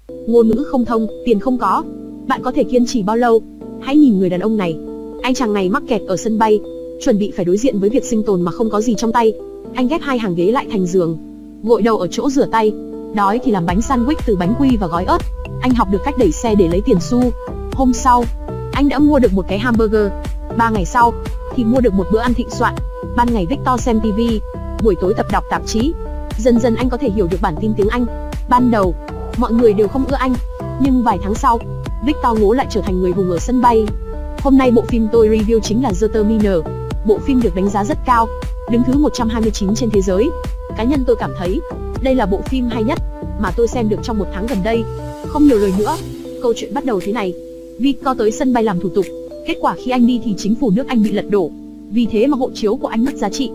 ngôn ngữ không thông, tiền không có. Bạn có thể kiên trì bao lâu? Hãy nhìn người đàn ông này. Anh chàng này mắc kẹt ở sân bay, chuẩn bị phải đối diện với việc sinh tồn mà không có gì trong tay. Anh ghép 2 hàng ghế lại thành giường, gội đầu ở chỗ rửa tay. Đói thì làm bánh sandwich từ bánh quy và gói ớt. Anh học được cách đẩy xe để lấy tiền xu. Hôm sau, anh đã mua được một cái hamburger. 3 ngày sau thì mua được một bữa ăn thịnh soạn. Ban ngày Victor xem TV, buổi tối tập đọc tạp chí. Dần dần anh có thể hiểu được bản tin tiếng Anh. Ban đầu, mọi người đều không ưa anh, nhưng vài tháng sau, Victor ngố lại trở thành người hùng ở sân bay. Hôm nay bộ phim tôi review chính là The Terminal. Bộ phim được đánh giá rất cao, đứng thứ 129 trên thế giới. Cá nhân tôi cảm thấy, đây là bộ phim hay nhất mà tôi xem được trong 1 tháng gần đây. Không nhiều lời nữa, câu chuyện bắt đầu thế này. Victor tới sân bay làm thủ tục. Kết quả khi anh đi thì chính phủ nước Anh bị lật đổ. Vì thế mà hộ chiếu của anh mất giá trị.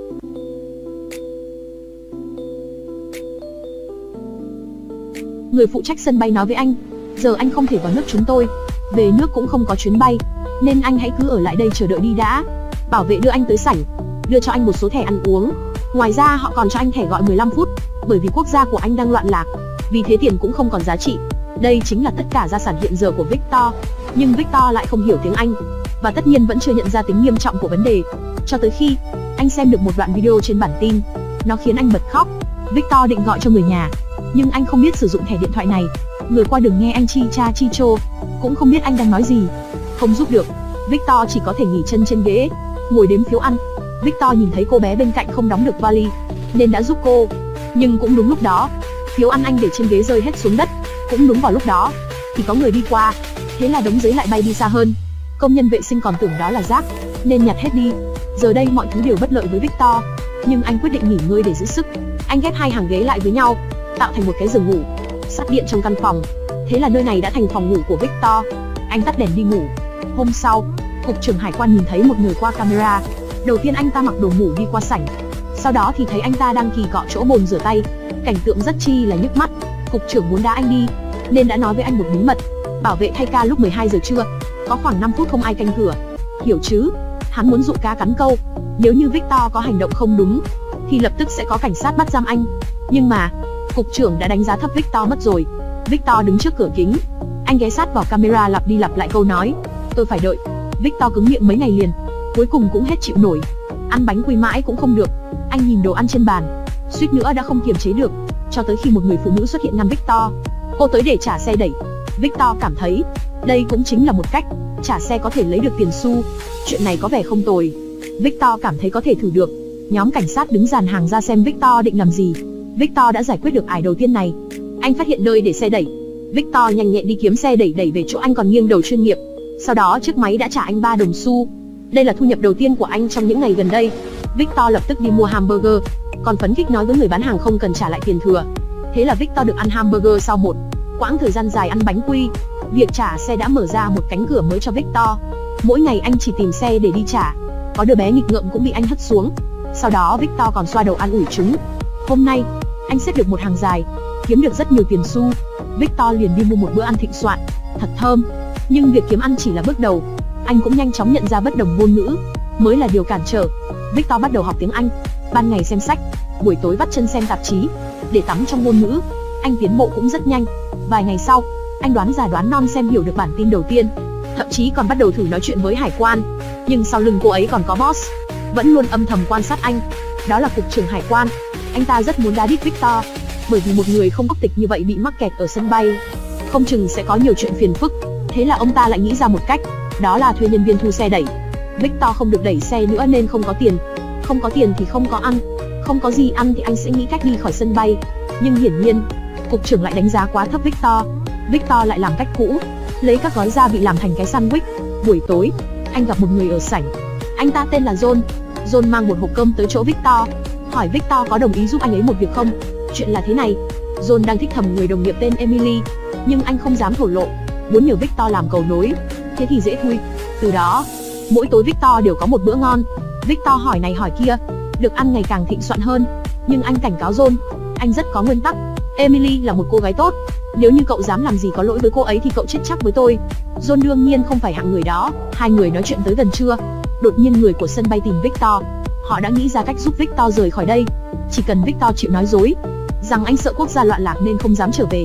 Người phụ trách sân bay nói với anh, giờ anh không thể vào nước chúng tôi, về nước cũng không có chuyến bay, nên anh hãy cứ ở lại đây chờ đợi đi đã. Bảo vệ đưa anh tới sảnh, đưa cho anh một số thẻ ăn uống. Ngoài ra họ còn cho anh thẻ gọi 15 phút, bởi vì quốc gia của anh đang loạn lạc, vì thế tiền cũng không còn giá trị. Đây chính là tất cả gia sản hiện giờ của Victor. Nhưng Victor lại không hiểu tiếng Anh, và tất nhiên vẫn chưa nhận ra tính nghiêm trọng của vấn đề, cho tới khi anh xem được một đoạn video trên bản tin. Nó khiến anh bật khóc. Victor định gọi cho người nhà, nhưng anh không biết sử dụng thẻ điện thoại này. Người qua đường nghe anh chi cha chi chô, cũng không biết anh đang nói gì. Không giúp được, Victor chỉ có thể nghỉ chân trên ghế, ngồi đếm phiếu ăn. Victor nhìn thấy cô bé bên cạnh không đóng được vali, nên đã giúp cô. Nhưng cũng đúng lúc đó, phiếu ăn anh để trên ghế rơi hết xuống đất. Cũng đúng vào lúc đó, thì có người đi qua, thế là đống giấy lại bay đi xa hơn. Công nhân vệ sinh còn tưởng đó là rác, nên nhặt hết đi. Giờ đây mọi thứ đều bất lợi với Victor, nhưng anh quyết định nghỉ ngơi để giữ sức. Anh ghép 2 hàng ghế lại với nhau, tạo thành một cái giường ngủ, sắp điện trong căn phòng. Thế là nơi này đã thành phòng ngủ của Victor. Anh tắt đèn đi ngủ. Hôm sau, cục trưởng hải quan nhìn thấy một người qua camera. Đầu tiên anh ta mặc đồ ngủ đi qua sảnh, sau đó thì thấy anh ta đang kỳ cọ chỗ bồn rửa tay. Cảnh tượng rất chi là nhức mắt. Cục trưởng muốn đá anh đi, nên đã nói với anh một bí mật. Bảo vệ thay ca lúc 12 giờ trưa, có khoảng 5 phút không ai canh cửa. Hiểu chứ? Hắn muốn dụ cá cắn câu. Nếu như Victor có hành động không đúng, thì lập tức sẽ có cảnh sát bắt giam anh. Nhưng mà, cục trưởng đã đánh giá thấp Victor mất rồi. Victor đứng trước cửa kính. Anh ghé sát vào camera lặp đi lặp lại câu nói, tôi phải đợi. Victor cứng miệng mấy ngày liền, cuối cùng cũng hết chịu nổi. Ăn bánh quy mãi cũng không được. Anh nhìn đồ ăn trên bàn, suýt nữa đã không kiềm chế được. Cho tới khi một người phụ nữ xuất hiện ngăn Victor. Cô tới để trả xe đẩy. Victor cảm thấy đây cũng chính là một cách trả xe có thể lấy được tiền xu. Chuyện này có vẻ không tồi. Victor cảm thấy có thể thử được. Nhóm cảnh sát đứng dàn hàng ra xem Victor định làm gì. Victor đã giải quyết được ải đầu tiên này. Anh phát hiện nơi để xe đẩy. Victor nhanh nhẹn đi kiếm xe đẩy về chỗ anh còn nghiêng đầu chuyên nghiệp. Sau đó chiếc máy đã trả anh 3 đồng xu. Đây là thu nhập đầu tiên của anh trong những ngày gần đây. Victor lập tức đi mua hamburger, còn phấn khích nói với người bán hàng không cần trả lại tiền thừa. Thế là Victor được ăn hamburger sau một quãng thời gian dài ăn bánh quy. Việc trả xe đã mở ra một cánh cửa mới cho Victor. Mỗi ngày anh chỉ tìm xe để đi trả. Có đứa bé nghịch ngợm cũng bị anh hất xuống. Sau đó Victor còn xoa đầu an ủi chúng. Hôm nay, anh xếp được một hàng dài, kiếm được rất nhiều tiền xu. Victor liền đi mua một bữa ăn thịnh soạn, thật thơm. Nhưng việc kiếm ăn chỉ là bước đầu. Anh cũng nhanh chóng nhận ra bất đồng ngôn ngữ mới là điều cản trở. Victor bắt đầu học tiếng Anh. Ban ngày xem sách, buổi tối vắt chân xem tạp chí, để tắm trong ngôn ngữ. Anh tiến bộ cũng rất nhanh. Vài ngày sau, anh đoán già đoán non xem hiểu được bản tin đầu tiên. Thậm chí còn bắt đầu thử nói chuyện với hải quan. Nhưng sau lưng cô ấy còn có boss, vẫn luôn âm thầm quan sát anh. Đó là cục trưởng hải quan. Anh ta rất muốn đá đít Victor, bởi vì một người không quốc tịch như vậy bị mắc kẹt ở sân bay, không chừng sẽ có nhiều chuyện phiền phức. Thế là ông ta lại nghĩ ra một cách, đó là thuê nhân viên thu xe đẩy. Victor không được đẩy xe nữa nên không có tiền. Không có tiền thì không có ăn. Không có gì ăn thì anh sẽ nghĩ cách đi khỏi sân bay. Nhưng hiển nhiên, cục trưởng lại đánh giá quá thấp Victor. Victor lại làm cách cũ, lấy các gói da bị làm thành cái sandwich. Buổi tối, anh gặp một người ở sảnh. Anh ta tên là John. John mang một hộp cơm tới chỗ Victor, hỏi Victor có đồng ý giúp anh ấy một việc không. Chuyện là thế này, John đang thích thầm người đồng nghiệp tên Emily, nhưng anh không dám thổ lộ, muốn nhờ Victor làm cầu nối. Thế thì dễ thui. Từ đó, mỗi tối Victor đều có một bữa ngon. Victor hỏi này hỏi kia, được ăn ngày càng thịnh soạn hơn. Nhưng anh cảnh cáo John, anh rất có nguyên tắc. Emily là một cô gái tốt, nếu như cậu dám làm gì có lỗi với cô ấy thì cậu chết chắc với tôi. John đương nhiên không phải hạng người đó. Hai người nói chuyện tới gần trưa, đột nhiên người của sân bay tìm Victor. Họ đã nghĩ ra cách giúp Victor rời khỏi đây. Chỉ cần Victor chịu nói dối rằng anh sợ quốc gia loạn lạc nên không dám trở về,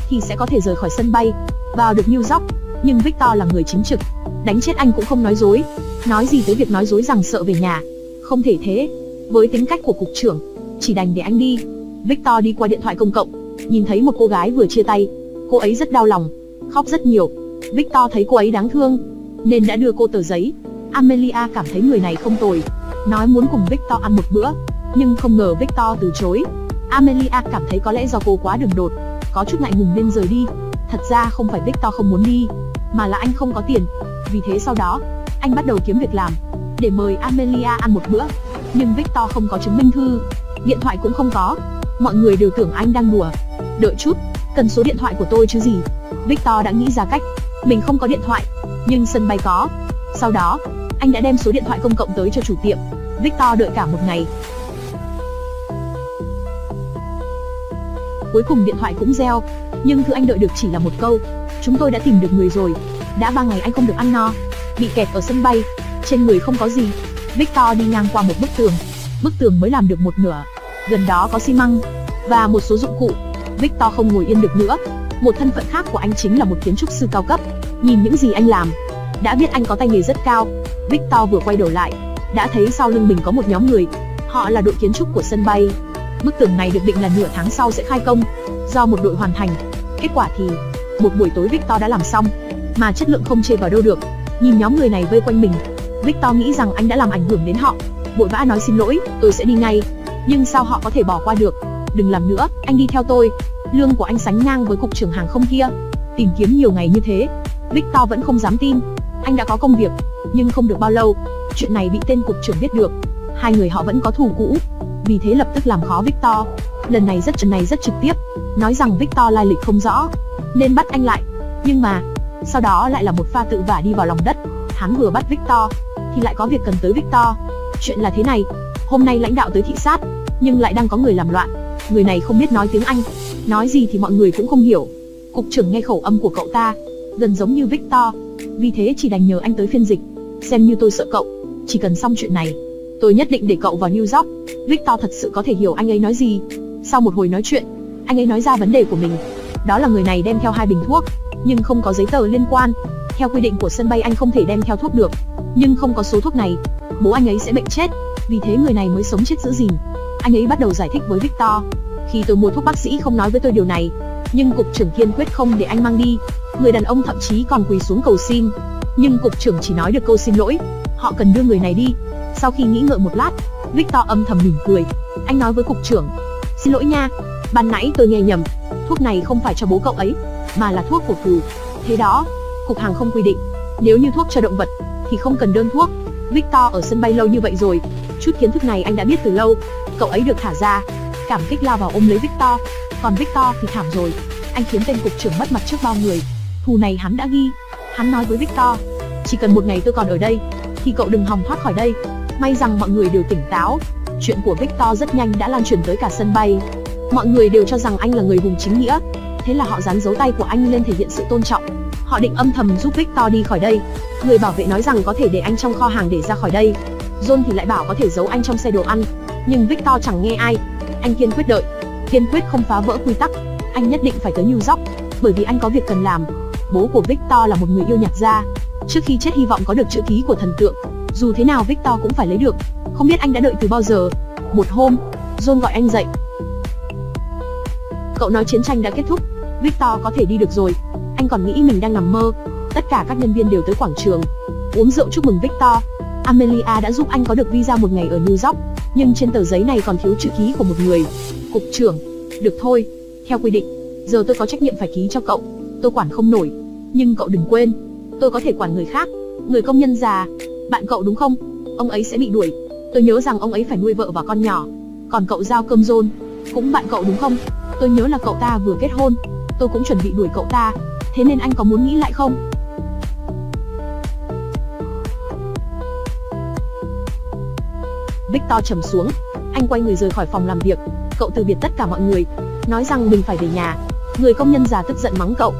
thì sẽ có thể rời khỏi sân bay, vào được New York. Nhưng Victor là người chính trực, đánh chết anh cũng không nói dối. Nói gì tới việc nói dối rằng sợ về nhà. Không thể thế. Với tính cách của cục trưởng, chỉ đành để anh đi. Victor đi qua điện thoại công cộng, nhìn thấy một cô gái vừa chia tay. Cô ấy rất đau lòng, khóc rất nhiều. Victor thấy cô ấy đáng thương, nên đã đưa cô tờ giấy. Amelia cảm thấy người này không tồi, nói muốn cùng Victor ăn một bữa, nhưng không ngờ Victor từ chối. Amelia cảm thấy có lẽ do cô quá đường đột, có chút ngại ngùng nên rời đi. Thật ra không phải Victor không muốn đi, mà là anh không có tiền. Vì thế sau đó, anh bắt đầu kiếm việc làm, để mời Amelia ăn một bữa. Nhưng Victor không có chứng minh thư, điện thoại cũng không có. Mọi người đều tưởng anh đang đùa. Đợi chút, cần số điện thoại của tôi chứ gì. Victor đã nghĩ ra cách. Mình không có điện thoại, nhưng sân bay có. Sau đó, anh đã đem số điện thoại công cộng tới cho chủ tiệm. Victor đợi cả một ngày. Cuối cùng điện thoại cũng reo, nhưng thứ anh đợi được chỉ là một câu: chúng tôi đã tìm được người rồi. Đã 3 ngày anh không được ăn no, bị kẹt ở sân bay, trên người không có gì. Victor đi ngang qua một bức tường mới làm được một nửa. Gần đó có xi măng và một số dụng cụ. Victor không ngồi yên được nữa. Một thân phận khác của anh chính là một kiến trúc sư cao cấp. Nhìn những gì anh làm, đã biết anh có tay nghề rất cao. Victor vừa quay đầu lại, đã thấy sau lưng mình có một nhóm người. Họ là đội kiến trúc của sân bay. Bức tường này được định là nửa tháng sau sẽ khai công, do một đội hoàn thành. Kết quả thì, một buổi tối Victor đã làm xong, mà chất lượng không chê vào đâu được. Nhìn nhóm người này vây quanh mình, Victor nghĩ rằng anh đã làm ảnh hưởng đến họ. Vội vã nói xin lỗi, tôi sẽ đi ngay. Nhưng sao họ có thể bỏ qua được? Đừng làm nữa, anh đi theo tôi. Lương của anh sánh ngang với cục trưởng hàng không kia. Tìm kiếm nhiều ngày như thế, Victor vẫn không dám tin. Anh đã có công việc, nhưng không được bao lâu, chuyện này bị tên cục trưởng biết được. Hai người họ vẫn có thù cũ, vì thế lập tức làm khó Victor. Lần này rất trực tiếp, nói rằng Victor lai lịch không rõ, nên bắt anh lại. Nhưng mà, sau đó lại là một pha tự vả đi vào lòng đất. Hắn vừa bắt Victor, thì lại có việc cần tới Victor. Chuyện là thế này, hôm nay lãnh đạo tới thị sát, nhưng lại đang có người làm loạn. Người này không biết nói tiếng Anh, nói gì thì mọi người cũng không hiểu. Cục trưởng nghe khẩu âm của cậu ta gần giống như Victor, vì thế chỉ đành nhờ anh tới phiên dịch. Xem như tôi sợ cậu, chỉ cần xong chuyện này, tôi nhất định để cậu vào New York. Victor thật sự có thể hiểu anh ấy nói gì. Sau một hồi nói chuyện, anh ấy nói ra vấn đề của mình. Đó là người này đem theo 2 bình thuốc, nhưng không có giấy tờ liên quan. Theo quy định của sân bay anh không thể đem theo thuốc được, nhưng không có số thuốc này, bố anh ấy sẽ bệnh chết. Vì thế người này mới sống chết giữ gìn. Anh ấy bắt đầu giải thích với Victor: khi tôi mua thuốc bác sĩ không nói với tôi điều này, nhưng cục trưởng kiên quyết không để anh mang đi. Người đàn ông thậm chí còn quỳ xuống cầu xin, nhưng cục trưởng chỉ nói được câu xin lỗi. Họ cần đưa người này đi. Sau khi nghĩ ngợi một lát, Victor âm thầm mỉm cười. Anh nói với cục trưởng: xin lỗi nha, ban nãy tôi nghe nhầm. Thuốc này không phải cho bố cậu ấy, mà là thuốc của cừu. Thế đó, cục hàng không quy định, nếu như thuốc cho động vật thì không cần đơn thuốc. Victor ở sân bay lâu như vậy rồi, chút kiến thức này anh đã biết từ lâu. Cậu ấy được thả ra, cảm kích lao vào ôm lấy Victor. Còn Victor thì thảm rồi, anh khiến tên cục trưởng mất mặt trước bao người. Thù này hắn đã ghi. Hắn nói với Victor: chỉ cần 1 ngày tôi còn ở đây, thì cậu đừng hòng thoát khỏi đây. May rằng mọi người đều tỉnh táo. Chuyện của Victor rất nhanh đã lan truyền tới cả sân bay. Mọi người đều cho rằng anh là người hùng chính nghĩa, thế là họ dán dấu tay của anh lên thể hiện sự tôn trọng. Họ định âm thầm giúp Victor đi khỏi đây. Người bảo vệ nói rằng có thể để anh trong kho hàng để ra khỏi đây. John thì lại bảo có thể giấu anh trong xe đồ ăn. Nhưng Victor chẳng nghe ai. Anh kiên quyết đợi, kiên quyết không phá vỡ quy tắc. Anh nhất định phải tới New York, bởi vì anh có việc cần làm. Bố của Victor là một người yêu nhạc gia, trước khi chết hy vọng có được chữ ký của thần tượng. Dù thế nào Victor cũng phải lấy được. Không biết anh đã đợi từ bao giờ. Một hôm, John gọi anh dậy. Cậu nói chiến tranh đã kết thúc, Victor có thể đi được rồi. Anh còn nghĩ mình đang nằm mơ. Tất cả các nhân viên đều tới quảng trường uống rượu chúc mừng Victor. Amelia đã giúp anh có được visa 1 ngày ở New York, nhưng trên tờ giấy này còn thiếu chữ ký của một người. Cục trưởng: được thôi, theo quy định, giờ tôi có trách nhiệm phải ký cho cậu. Tôi quản không nổi, nhưng cậu đừng quên, tôi có thể quản người khác. Người công nhân già, bạn cậu đúng không? Ông ấy sẽ bị đuổi. Tôi nhớ rằng ông ấy phải nuôi vợ và con nhỏ. Còn cậu giao cơm John, cũng bạn cậu đúng không? Tôi nhớ là cậu ta vừa kết hôn. Tôi cũng chuẩn bị đuổi cậu ta, thế nên anh có muốn nghĩ lại không? Victor trầm xuống, anh quay người rời khỏi phòng làm việc. Cậu từ biệt tất cả mọi người, nói rằng mình phải về nhà. Người công nhân già tức giận mắng cậu: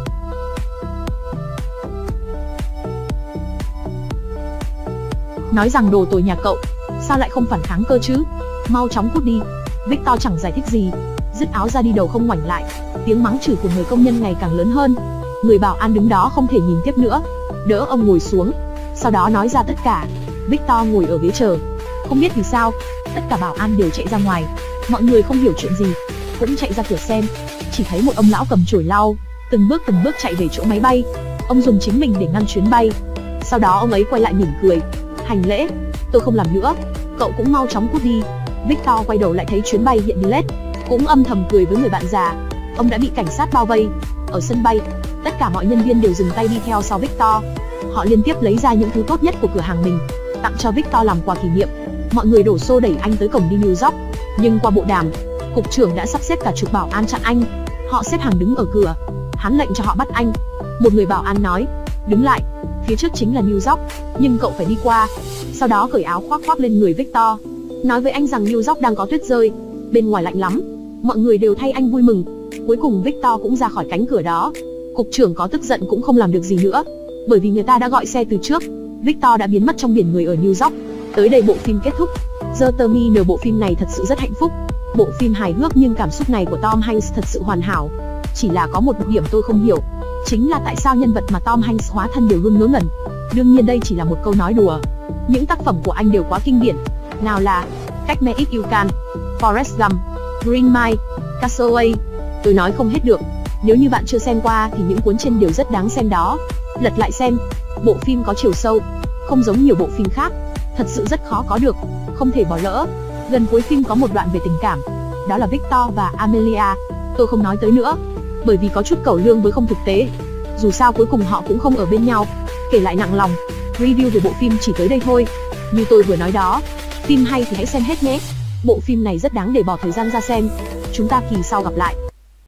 nói rằng đồ tồi nhà cậu, sao lại không phản kháng cơ chứ? Mau chóng cút đi. Victor chẳng giải thích gì, dứt áo ra đi đầu không ngoảnh lại. Tiếng mắng chửi của người công nhân ngày càng lớn hơn. Người bảo an đứng đó không thể nhìn tiếp nữa, đỡ ông ngồi xuống, sau đó nói ra tất cả. Victor ngồi ở ghế chờ. Không biết vì sao, tất cả bảo an đều chạy ra ngoài. Mọi người không hiểu chuyện gì, cũng chạy ra cửa xem. Chỉ thấy một ông lão cầm chổi lau, từng bước chạy về chỗ máy bay. Ông dùng chính mình để ngăn chuyến bay. Sau đó ông ấy quay lại mỉm cười, hành lễ. Tôi không làm nữa, cậu cũng mau chóng cút đi. Victor quay đầu lại thấy chuyến bay hiện delete, cũng âm thầm cười với người bạn già. Ông đã bị cảnh sát bao vây. Ở sân bay, tất cả mọi nhân viên đều dừng tay đi theo sau Victor. Họ liên tiếp lấy ra những thứ tốt nhất của cửa hàng mình, tặng cho Victor làm quà kỷ niệm. Mọi người đổ xô đẩy anh tới cổng đi New York. Nhưng qua bộ đàm, cục trưởng đã sắp xếp cả chục bảo an chặn anh. Họ xếp hàng đứng ở cửa. Hắn lệnh cho họ bắt anh. Một người bảo an nói, đứng lại, phía trước chính là New York, nhưng cậu phải đi qua. Sau đó cởi áo khoác lên người Victor, nói với anh rằng New York đang có tuyết rơi, bên ngoài lạnh lắm. Mọi người đều thay anh vui mừng. Cuối cùng Victor cũng ra khỏi cánh cửa đó. Cục trưởng có tức giận cũng không làm được gì nữa, bởi vì người ta đã gọi xe từ trước. Victor đã biến mất trong biển người ở New York. Tới đây bộ phim kết thúc. The Terminal, bộ phim này thật sự rất hạnh phúc. Bộ phim hài hước nhưng cảm xúc này của Tom Hanks thật sự hoàn hảo. Chỉ là có một điểm tôi không hiểu, chính là tại sao nhân vật mà Tom Hanks hóa thân đều luôn ngớ ngẩn. Đương nhiên đây chỉ là một câu nói đùa. Những tác phẩm của anh đều quá kinh điển. Nào là Catch Me If You Can, Forrest Gump, Green Mile, Castaway. Tôi nói không hết được. Nếu như bạn chưa xem qua thì những cuốn trên đều rất đáng xem đó. Lật lại xem. Bộ phim có chiều sâu, không giống nhiều bộ phim khác. Thật sự rất khó có được, không thể bỏ lỡ. Gần cuối phim có một đoạn về tình cảm, đó là Victor và Amelia. Tôi không nói tới nữa, bởi vì có chút cẩu lương với không thực tế. Dù sao cuối cùng họ cũng không ở bên nhau. Kể lại nặng lòng, review về bộ phim chỉ tới đây thôi. Như tôi vừa nói đó, phim hay thì hãy xem hết nhé. Bộ phim này rất đáng để bỏ thời gian ra xem. Chúng ta kỳ sau gặp lại.